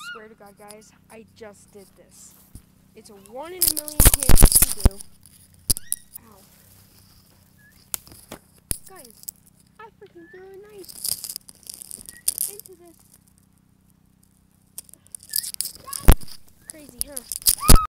swear to God, guys, I just did this. It's a 1 in a million chance to do. Ow. Guys, I freaking threw a knife into this. Crazy, huh?